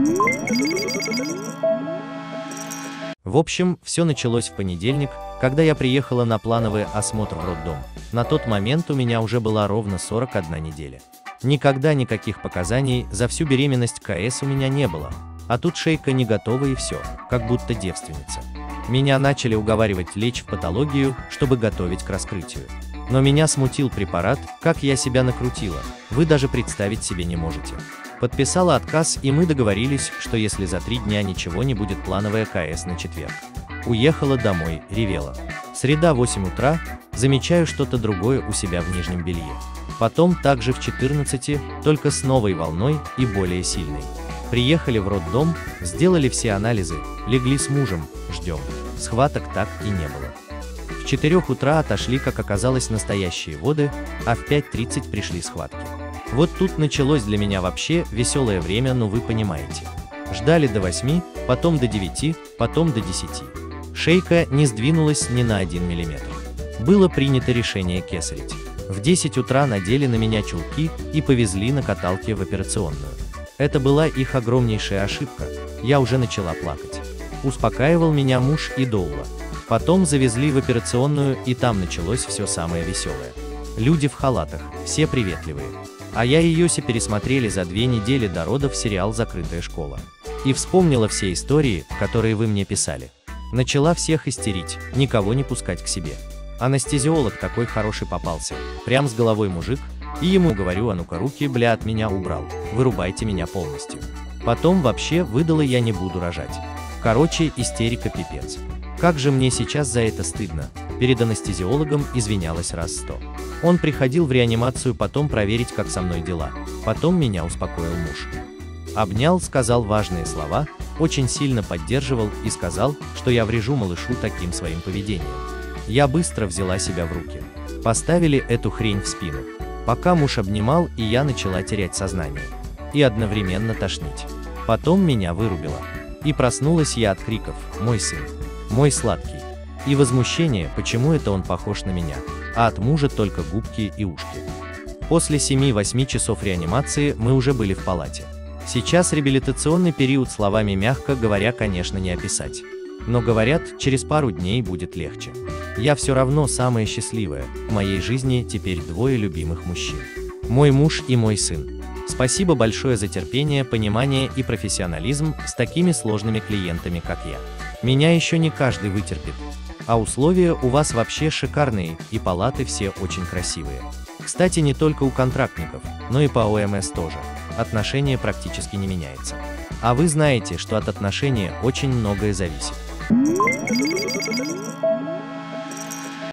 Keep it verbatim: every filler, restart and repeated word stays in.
В общем, все началось в понедельник, когда я приехала на плановый осмотр в роддом. На тот момент у меня уже была ровно сорок одна неделя. Никогда никаких показаний за всю беременность КС у меня не было. А тут шейка не готова и все, как будто девственница. Меня начали уговаривать лечь в патологию, чтобы готовить к раскрытию. Но меня смутил препарат, как я себя накрутила, вы даже представить себе не можете. Подписала отказ, и мы договорились, что если за три дня ничего не будет, плановая КС на четверг. Уехала домой, ревела. Среда, восемь утра, замечаю что-то другое у себя в нижнем белье. Потом также в четырнадцати, только с новой волной и более сильной. Приехали в роддом, сделали все анализы, легли с мужем, ждем. Схваток так и не было. В четырёх утра отошли, как оказалось, настоящие воды, а в пять тридцать пришли схватки. Вот тут началось для меня вообще веселое время, ну вы понимаете. Ждали до восьми, потом до девяти, потом до десяти. Шейка не сдвинулась ни на один миллиметр. Было принято решение кесарить. В десять утра надели на меня чулки и повезли на каталке в операционную. Это была их огромнейшая ошибка, я уже начала плакать. Успокаивал меня муж и Доула. Потом завезли в операционную, и там началось все самое веселое. Люди в халатах, все приветливые. А я и Йося пересмотрели за две недели до родов сериал «Закрытая школа». И вспомнила все истории, которые вы мне писали. Начала всех истерить, никого не пускать к себе. Анестезиолог такой хороший попался, прям с головой мужик, и ему говорю: а ну-ка руки, бля, от меня убрал, вырубайте меня полностью. Потом вообще выдала: я не буду рожать. Короче, истерика пипец. Как же мне сейчас за это стыдно. Перед анестезиологом извинялась раз сто. Он приходил в реанимацию потом проверить, как со мной дела. Потом меня успокоил муж. Обнял, сказал важные слова, очень сильно поддерживал и сказал, что я врежу малышу таким своим поведением. Я быстро взяла себя в руки. Поставили эту хрень в спину. Пока муж обнимал, и я начала терять сознание. И одновременно тошнить. Потом меня вырубило. И проснулась я от криков: «Мой сын! Мой сладкий!» И возмущение, почему это он похож на меня, а от мужа только губки и ушки. После семи-восьми часов реанимации мы уже были в палате. Сейчас реабилитационный период словами, мягко говоря, конечно, не описать. Но говорят, через пару дней будет легче. Я все равно самая счастливая, в моей жизни теперь двое любимых мужчин. Мой муж и мой сын. Спасибо большое за терпение, понимание и профессионализм с такими сложными клиентами, как я. Меня еще не каждый вытерпит. А условия у вас вообще шикарные, и палаты все очень красивые. Кстати, не только у контрактников, но и по ОМС тоже. Отношение практически не меняется. А вы знаете, что от отношения очень многое зависит.